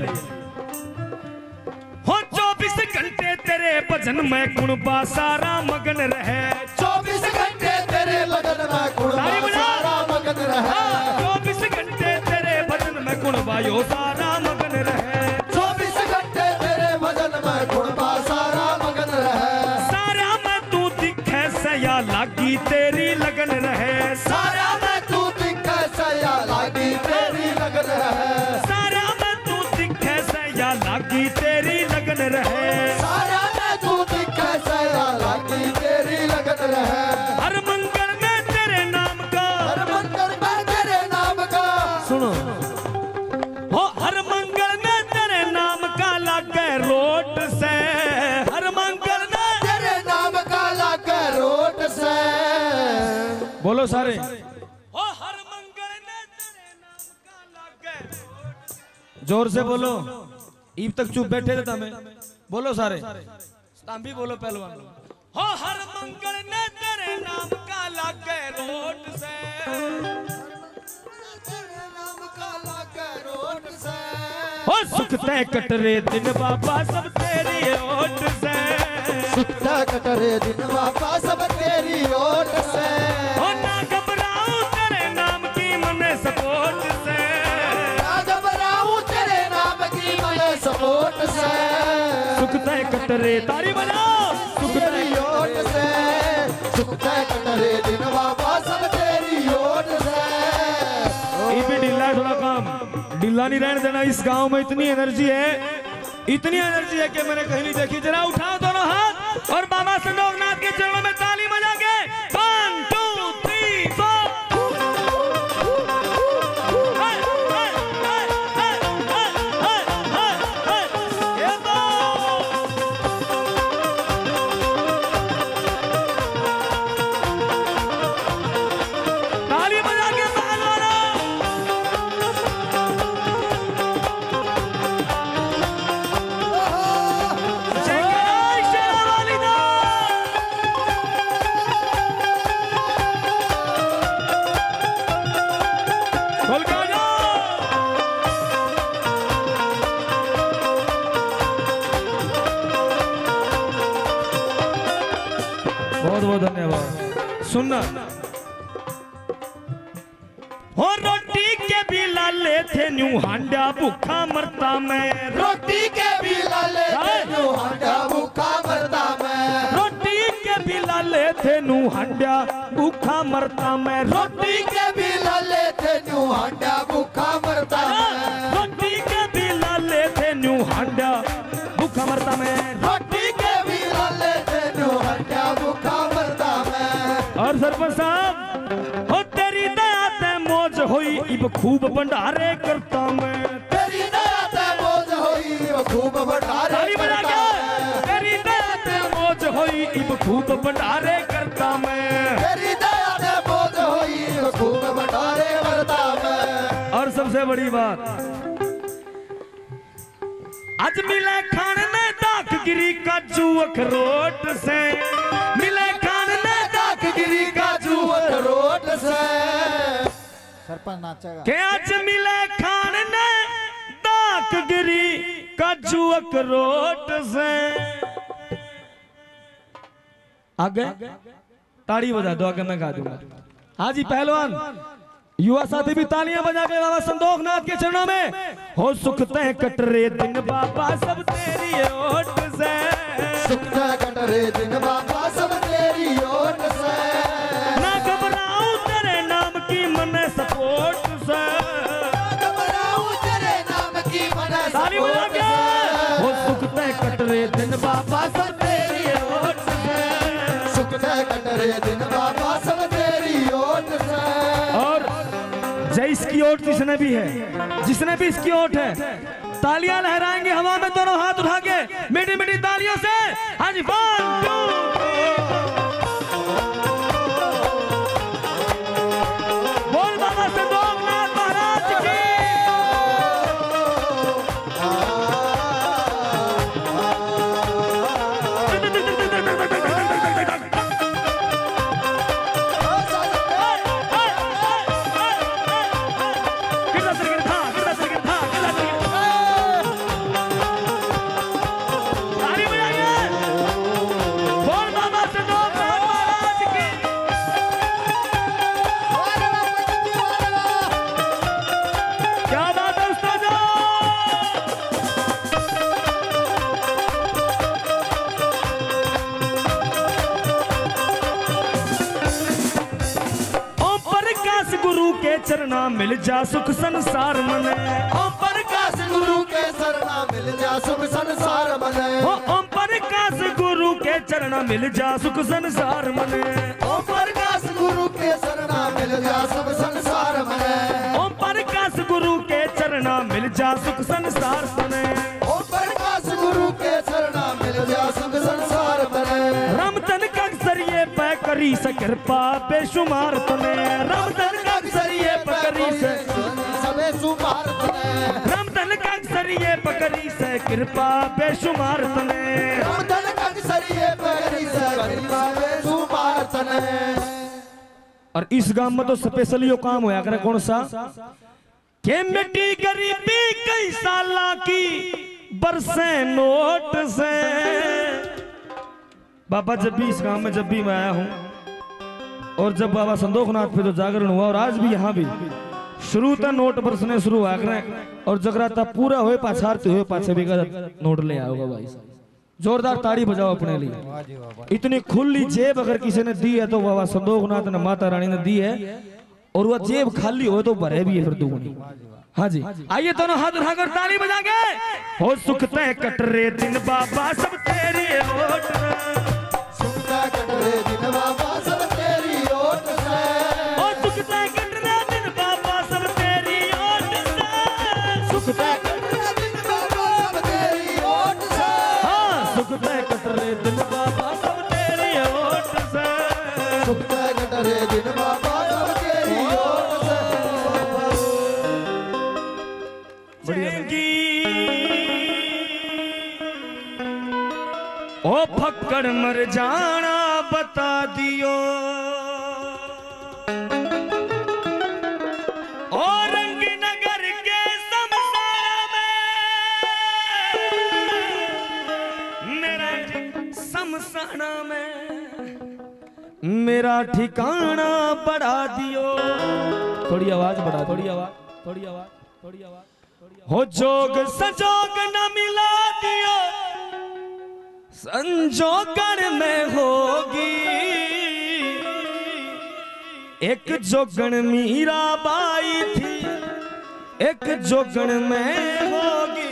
हो 24 घंटे तेरे भजन में कुनबा सारा मगन रहे, 24 घंटे तेरे लगन में कुनबा सारा मगन रहे, 24 घंटे तेरे भजन में कुनबा यो सारा मगन रहे, 24 घंटे तेरे भजन में कुनबा सारा मगन रहे, सारा में तू दिखे सया लागी तेरी लगन रहे, सारा में तू दिखे सया लागी तेरी लगन रहे, सारा में तू दिखे सया लागी तेरी लगन रहे, सारा में तू दिखे सया लागी तेरी लगन रहे, हर मंगल में तेरे नाम का, हर मंगल में तेरे नाम का, सुनो हो हर मंगल में तेरे नाम का लागे रोट से, हर मंगल में तेरे नाम का लागे रोट से। बोलो सारे हो हर मंगल में तेरे नाम का लागे, जोर से बोलो, ईब तक चुप बैठे थे तमें, बोलो सारे, तुम भी बोलो पहलवान। हो हर मंगल में तेरे नाम का लागे रोट से, तेरे नाम का लागे रोट से, हो सुख ते कटरे दिन बाबा सब तेरी ओट से, सुख ते कटरे दिन बाबा सब तेरी ओट से, हो ना घबराऊं तेरे नाम की मने सपोर्ट से, ना घबराऊं तेरे नाम की मने सपोर्ट से, सुख ते कटरे तारी बजाओ, सुख ते तेरी ओट से, सुख ते कटरे दिन बाबा सब तेरी ओट से। ये भी ढीला है थोड़ा काम, ढीला नहीं रहने देना। इस गांव में इतनी एनर्जी है, इतनी एनर्जी है कि मैंने कहीं नहीं देखी। जरा उठाओ दोनों हाथ और बाबा संदोखनाथ के चरणों में ताली बजा के बहुत बहुत धन्यवाद। सुनना, हो रोटी के भी लाले थे न्यू हांडा भूखा मरता मैं, रोटी के भी लाले थे न्यू हांडा भूखा मरता मैं, रोटी के भी लाले थे न्यू हांडा भूखा मरता मैं, रोटी के भी लाले थे न्यू हांडा भूखा मरता मैं, रोटी के भी लाले थे न्यू हांडा भूखा मरता मैं, रोटी के भी लाले थे न्यू हांडा भूखा मरता मैं। और सरपंच साहब, हो तेरी दया ते मौज हुई इब खूब भंडारे करता मैं, तेरी दया ते मौज हुई वो खूब भंडारे ताली बजा करता के, मैं, तेरी दया ते मौज हुई इब खूब भंडारे करता मैं, तेरी दया ते मौज हुई वो खूब भंडारे करता मैं। और सबसे बड़ी बात, आज मिले खान ने दाखगिरी काजू अखरोट से, मिले खान ने दाखगिरी काजू अखरोट से, सरपंच नाचेगा। के आज मिले खान ने दाखगिरी काजू अखरोट से। आगे ताड़ी बजा दो, आगे मैं गा दूंगा। हाँ जी पहलवान, युवा साथी भी तालियां बजा के बाबा संतोखनाथ के चरणों में। हो सुख तय कटरे दिन बाबा सब तेरी ओट से, सुख तय कटरे दिन बाबा सब तेरी ओट से, ना घबराऊं तेरे नाम की मन सपोर्ट से, घबराऊं तेरे नाम की मन ताली बजा सपोर्ट के। से, हो सुख तय कटरे दिन बाबा सब तेरी ओट से, सुख तय कटरे दिन बाबा सब तेरी ओट से। और जय इसकी ओट जिसने भी है, जिसने भी इसकी ओट है, तालियां लहराएंगे हवा में दोनों हाथ उठा के मीठी मीठी तालियों से। हाँ जी, 1 2 बोल बाबा संतोखनाथ महाराज की। चरना मिल जा सुख संसार मने, ओम प्रकाश गुरु के शरणा मिल जा सुख संसार मने, ओम प्रकाश गुरु के चरना मिल जा सुख संसार मने, ओम प्रकाश गुरु के शरणा मिल जा सुख संसार मने, ओम प्रकाश गुरु के चरना मिल जा सुख संसार मने, ओम प्रकाश गुरु के शरणा मिल जा सुख संसार मने। रमतन का सरिये पे करी स कृपा बेशुमार तने, रमतन का सरिये पे करी से सबे सुमार तने, रमतन का सरिये पे करी से कृपा बेशुमार तने, रमतन का सरिये पे करी से कृपा बेशुमार तने। और इस गांव में तो स्पेशल यो काम होया करे, कौन सा के मिट्टी गरीबी कई साला की बरसे नोट से। बाबा जब भी इस गांव में जब भी मैं आया हूं और जब बाबा संतोखनाथ पे जो जागरण हुआ और आज भी यहाँ भी शुरू तक नोट बरसने शुरू हुआ करे और जगराता पूरा हुए पाछारते हुए पाछे भी नोट ले आओगे भाई। जोरदार ताड़ी बजाओ अपने लिए। इतनी खुली जेब अगर किसी ने दी है तो बाबा संतोखनाथ ने माता रानी ने दी है, और वह जेब खाली हो तो भरे भी है फिर दुगनी। हाँ जी, आइए दोनों हाथ उठाकर ताली बजा के। हो सुख तय कटरे दिन बाबा सब तेरी ओट, सुख तय कटरे दिन बाबा सब तेरी ओट से, हो सुख तय कटरे दिन बाबा सब तेरी ओट से, सुख तय कटरे दिन बाबा सब तेरी ओट से, हाँ सुख तय कटरे दिन बाबा सब तेरी ओट से, सुख तय कटरे दिन बाबा सब तेरी ओट से। ओ फक्कड़ मर जाना बता दियो, और रंग नगर के शमशान में, मेरा शमशान में मेरा ठिकाना बढ़ा दियो। थोड़ी आवाज बढ़ा, थोड़ी आवाज, थोड़ी आवाज, थोड़ी आवाज। हो जोग संजोग न मिला दियो, संजोगन में होगी। एक जोगन मीरा बाई थी, एक जोगन में होगी।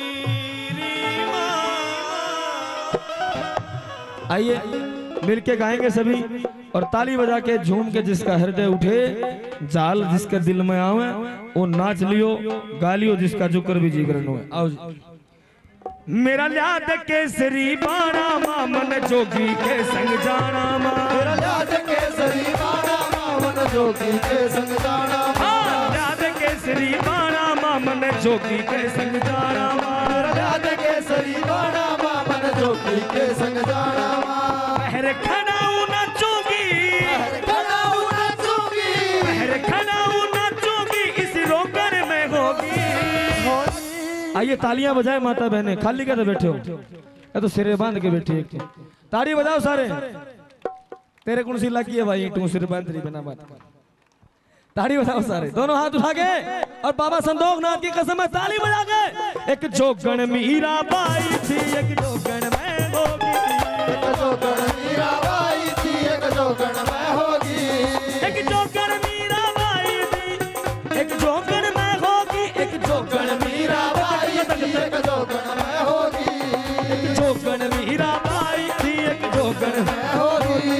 आइए मिलके गाएंगे सभी और ताली बजा के झूम के, जिसका हृदय उठे जाल जिसके दिल में आवे वो नाच लियो गा लियो, जिसका जुकर भी जिगरन हो। आओ जी। मेरा याद केसरी बाणा मां मन जोगी के संग जाना मां, मेरा याद केसरी बाणा मां मन जोगी के संग जाना मां, याद केसरी बाणा मां मन जोगी के संग जाना मां, मेरा याद केसरी बाणा मां मन जोगी के संग जाना मां। पहर खड़ाऊ नाचूंगी, खड़ाऊ नाचूंगी, पहर खड़ाऊ नाचूंगी, इस रोकर में होगी। आइए तालियां बजाए माता बहने, खाली कैसे बैठे हो? या तो सिरे बांध के बैठे एक ताली बजाओ सारे। तेरे कौन सी लगी है भाई, तू सिर बांध रही बिना बात। ताली बजाओ सारे, दोनों हाथ उठा के और बाबा संतोखनाथ की कसम है ताली बजा के। एक जोगन मीरा बाई थी, एक जोगन में होगी। एक जोगन मीरा बाई थी, एक जोगन में होगी। एक जोगन मीरा बाई थी, एक जोगन में होगी। एक जोगन मीरा बाई थी, एक जोगन में होगी। एक जोगन मीरा बाई थी, एक जोगन में होगी।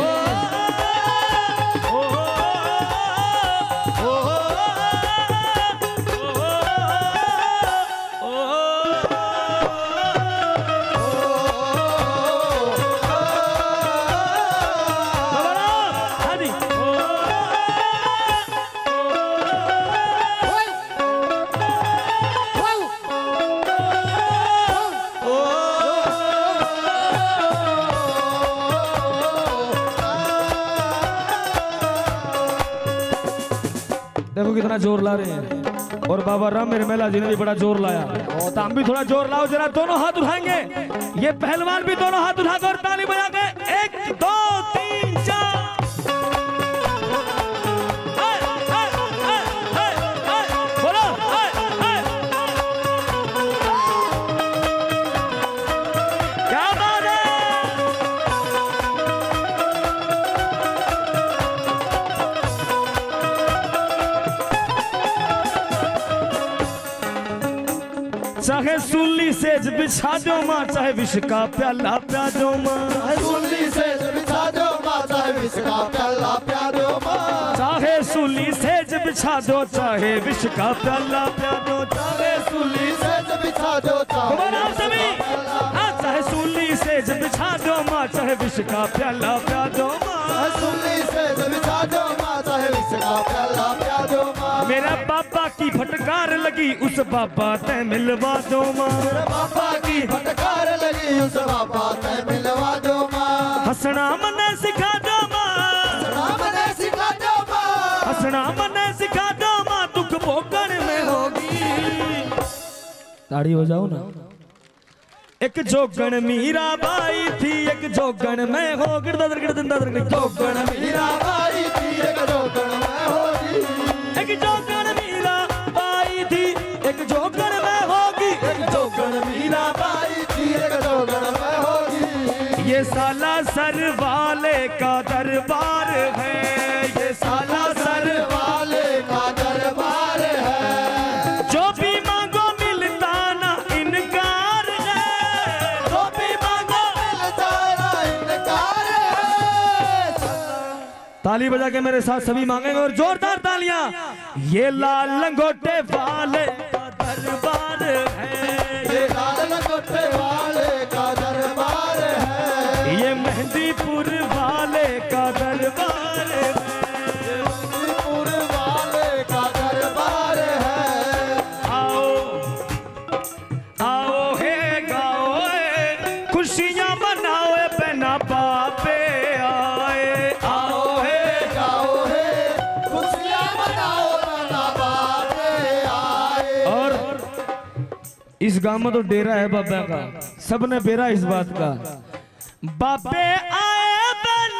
देखो कितना जोर ला रहे हैं, और बाबा राम मेरे मेला जी ने भी बड़ा जोर लाया, तो हम भी थोड़ा जोर लाओ जरा। दोनों हाथ उठाएंगे, ये पहलवान भी दोनों हाथ उठाकर और ताली बजा के 1 2 3 4। बोलो क्या बात है। चाहे सूली सेज बिछा दो माँ, चाहे विष का प्याला प्या दो माँ, सूली से बिछा दो माँ, चाहे विष का प्याला प्या दो माँ, चाहे सूली सेज बिछा दो, चाहे विष का प्याला प्या दो, चाहे सूली से बिछा दो, तुम्हारा सभी चाहे सूली सेज बिछा दो माँ, चाहे विष का प्याला प्या दो माँ, सूली से बिछा दो माँ, चाहे विष का प्याला प्या दो माँ। मेरा बाबा की फटकार लगी, उस बाबा ते मिलवा दो माँ, मेरे बाबा की फटकार लगी, उस बाबा ते मिलवा दो माँ। हंसना मने सिखा दो माँ, हंसना मने सिखा दो माँ, हंसना मने सिखा दो माँ, दुख भोगन में होगी। ताड़ी बजाओ ना। एक जोगन मीरा बाई थी, एक जोगन में हो गिरदर गिरदर जोगन मीरा बाई थी, एक जोगन में होगी। एक जोगन मीरा बाई थी, एक जोगन में होगी। एक जोगन मीरा बाई थी, एक जोगन में होगी। ये साला सर वाले का दरबार है, ये साला सर वाले का दरबार है। जो भी मांगो मिलता ना इनकार है, जो भी मांगो मिलता ना इनकार है। ताली बजा के मेरे साथ सभी मांगेंगे और जोरदार तालियां। ये लाल लंगोटे वाले का दरबार है, ये लाल लंगोटे वाले का दरबार है। ये मेहंदीपुर वाले का दरबार है, ये मेहंदीपुर वाले का दरबार है। आओ आओ हे गाओ हे, खुशियां मनाओ बहना बापे आए। आओ हे गाओ है, खुशियां मनाओ बना बापे आए। और इस गांव में तो डेरा है बाबा का, सबने बेरा इस बात का। बाबे आए बना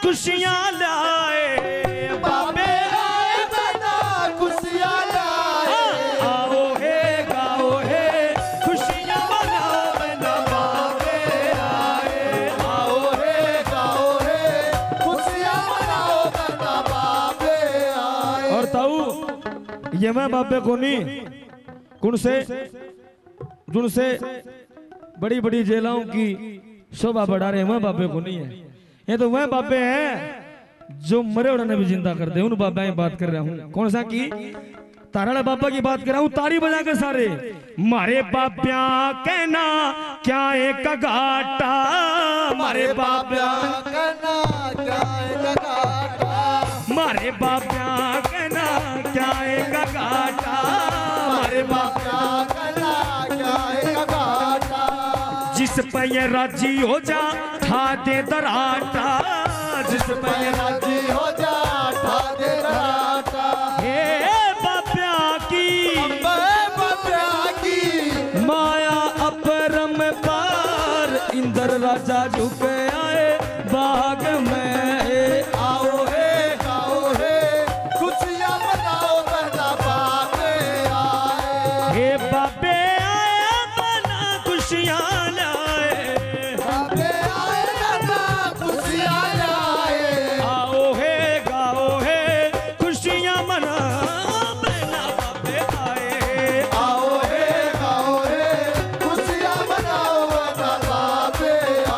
खुशियां लाए बाबे आए बना खुशियां लाए आओ हे गाओ हे खुशियां मनाओ बना बाबे आए आओ हे गाओ हे खुशियां मनाओ बना बाबे आए। और ताऊ ये मैं बाबे को नहीं कुण से जुन से बड़ी बड़ी जेलों की शोभा बढ़ा रहे वह बाबे को नहीं है। ये तो वह बाबे हैं जो मरे उड़ने भी जिंदा कर दे। उन बाबा की बात कर रहा हूँ। कौन सा की? ताराड़ा बाबा की बात कर रहा हूँ। ताड़ी बजा के सारे मारे बाब्या कहना क्या एक घाटा मारे बाब्या कहना क्या एक घाटा मारे बाब्या कहना क्या एक घाटा मारे बाब्या कहना क्या एक घाटा जिस पे ये राजी हो जा ठा दे दराटा जिस पे ये राजी हो जा ठा दे दराटा हे बाब्या की बाब्या की माया अपरम पार इंद्र राजा झुके आए बाग में आओ हे गाओ हे खुशियां मनाओ बना बाबे आए हे बाबे आए बना खुशियां लाए बाबे आए बना खुशियां लाए आओ हे गाओ हे खुशियां मना बना बाबे आए आओ हे गाओ हे खुशियां मनाओ बना बाबे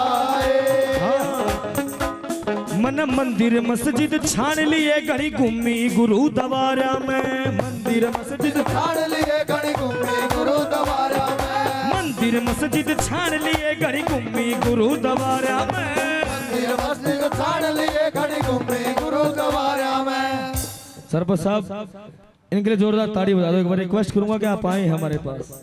आए। मन मंदिर मस्जिद छान लिए घड़ी घूमी गुरु दवारा में मंदिर मस्जिद छाड़ लिए घड़ी घूमी गुरु द्वारा में मंदिर मस्जिद छान लिए घड़ी घूमी गुरु दवारा में मंदिर मस्जिद छाड़ लिए घड़ी घूमी गुरु द्वारा में। सरपंच साहब इनके लिए जोरदार ताड़ी बजा दो। एक बार रिक्वेस्ट करूंगा कि आप आए हमारे पास।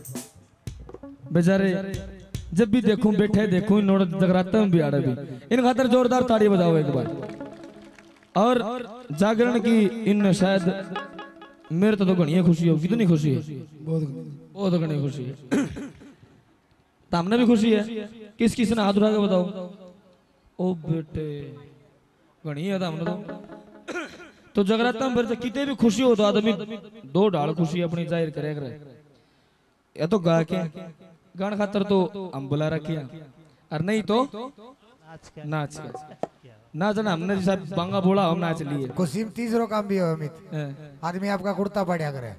बेचारे जब भी देखूं बैठे देखूं नोट जगराते में भी आ रहे भी इन खातर जोरदार ताड़ी बजाओ एक बार। और जागरण की इन शायद मेरे तो घनी खुशी हो। कितनी खुशी है? बहुत घनी खुशी है। तो हमने भी खुशी है। किस किस ने हाथ उठा के बताओ। ओ बेटे घनी है हमने तो जगराता में फिर कितने भी खुशी हो तो आदमी दो ढाल खुशी अपनी जाहिर करे या तो गा के गान खातर तो हम बुला रखे और नहीं तो नाच नाचना हमने जैसा बांगा बोला हम नाच लिए। खुशी में तीसरो काम भी हो अमित आदमी आपका कुर्ता पड़ा करे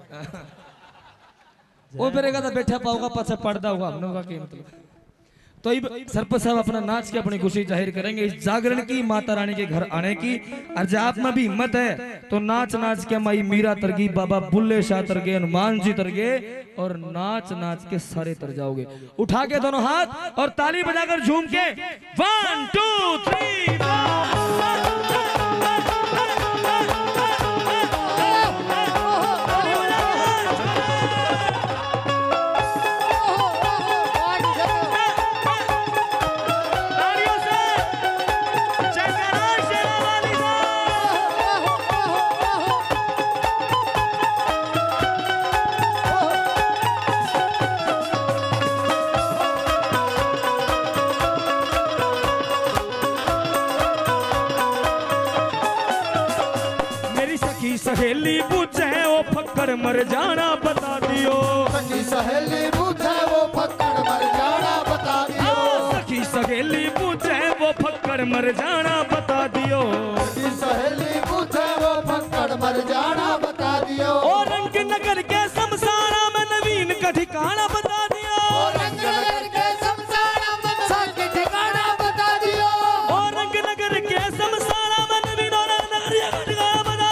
वो फिर बैठा पाऊंगा पाछा पड़ता होगा हमने का मतलब। तो सरपंच साहब अपना नाच के अपनी खुशी जाहिर करेंगे इस जागरण की माता रानी के घर आने की। और जब आप में भी हिम्मत है तो नाच नाच के माई मीरा तरगी बाबा बुल्ले शाह तरगे हनुमान जी तरगे और नाच नाच के सारे तर जाओगे। उठा के दोनों हाथ और ताली बजाकर झूम के 1 2 3 सहेली बुझे वो फक्कड़ मर जाना बता दियो। सखी सहेली बुझे वो फक्कड़ मर जाना बता दियो। सखी सहेली बुझे वो फक्कड़ मर जाना बता दियो। सखी सहेली बुझे वो फक्कड़ मर जाना बता दियो। और रंग नगर के शमशाना में नवीन का ठिकाना बता दियो। और रंग नगर के शमशाना में नवीन का ठिकाना बता दियो। और रंग नगर के शमशाना में नवीन और नगरिया का ठिकाना बता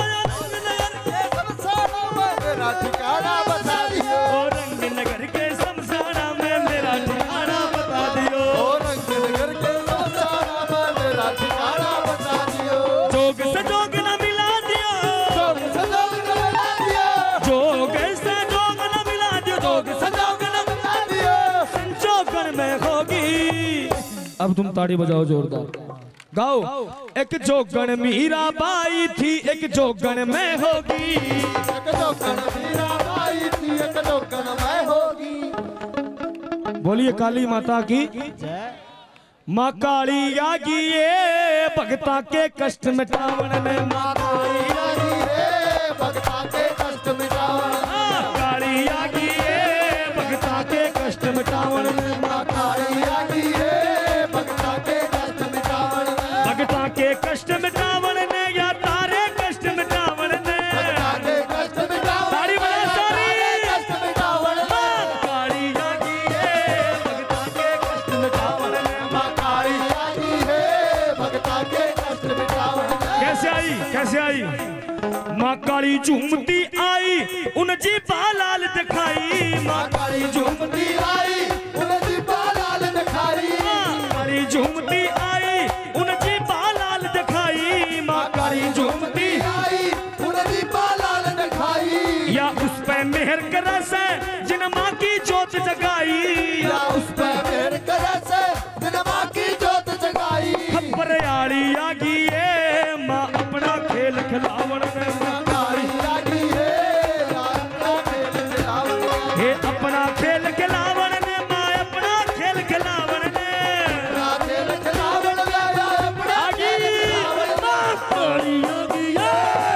ठिकाना बता दियो। और रंग नगर के शमशाना में मेरा ठिकाना बता दियो। और रंग नगर के शमशाना में मेरा ठिकाना बता दियो। जोग से जोग न मिला दियो। जोग से जोग न मिला दियो। जोग से जोग न मिला दियो। जोग से जोग न मिला दियो। संजोगन में होगी। अब तुम ताड़ी बजाओ जोरदार गाओ। एक जोगन मीरा बाई थी एक जोगन में होगी। एक जोगन मीरा बाई थी एक जोगन में होगी। बोलिए काली माता की माँ काली आगी ये भगता के कष्ट मिटावन ने माँ काली आगी है भगता के कष्ट मिटावन काली आगी ये भगता के कष्ट मिटावन ने माँ काली आगी है भगता के कष्ट मिटावन भगता के कष्ट मिटावन ने या तारे कष्ट मिटावन ने भगता के कष्ट मिटावन तारी बड़ा सारी कष्ट मिटावन काली आगी ये भगता के कष्ट मिटावन ने माँ काली आगी है भगता के कष्ट मिटावन कैसे आई माँ काली झूमती आई उन जी बालाल दिखाई माँ काली झूमती आई उन जी बालाल दिखाई काली झूमती आई उन जी बालाल दिखाई माँ काली झूमती आई उन जी बालाल दिखाई या उस पे मेहर करा से जिन माँ की जोत जगाई या उस पे मेहर करे से जिन माँ की जोत जगाई खबर आली आगी ये माँ अपना खेल खिलावन में माँ काली आगी है अपना खेल खिलावन हे अपना खेल खिलावन ने माँ अपना खेल खिलावन ने अपना खेल खिलावन या अपना आगी माँ काली आगी ये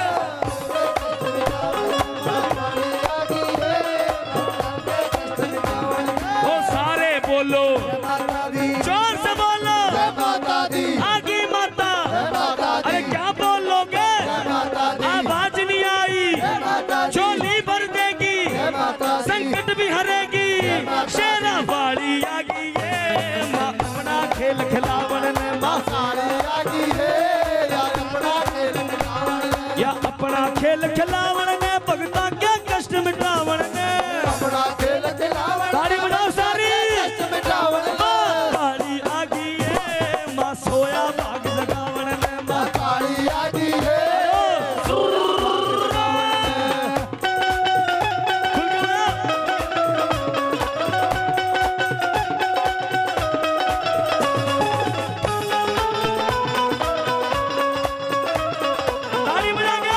ओ सारे बोलो जोर से बोलो आगी माता अरे क्या बोलोगे आवाज नहीं आई झोली भर देगी संकट भी हरेगी शेरा वाली आगी ये माँ अपना खेल खिलावन ने माँ या अपना खेल खिलावन ने भगता के कष्ट मिटावन ने ताड़ी बजाओ सारी काली आगी ये माँ सोया भाग जगावन ने माँ खुल के बोलो। ताली बजा के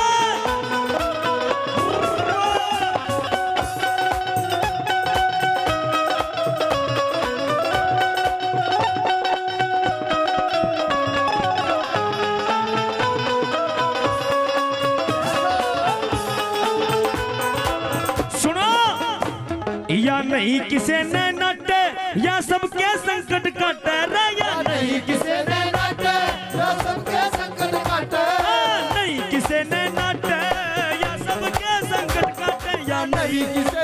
सुनो या नहीं किसे ने नट या सबके संकट कट रे या नहीं किसे ने नट नहीं किसे ने नट या सबके संकट कट या नहीं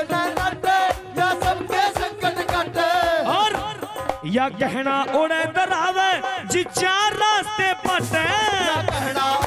और या कहना उड़े डरावे जी चार रास्ते पटे कहना